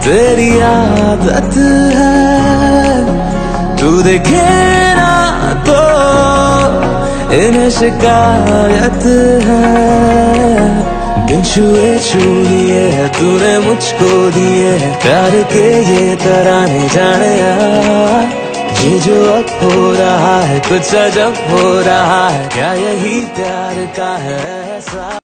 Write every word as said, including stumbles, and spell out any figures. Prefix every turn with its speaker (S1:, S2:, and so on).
S1: तेरी आदत है तू देखे ना तो इन्हें शिकायत है। बिन छुए छू लिए तूने मुझको दिए प्यार के ये तराने जाने यार। ये जो अब हो रहा है कुछ अजब हो रहा है, क्या यही प्यार का है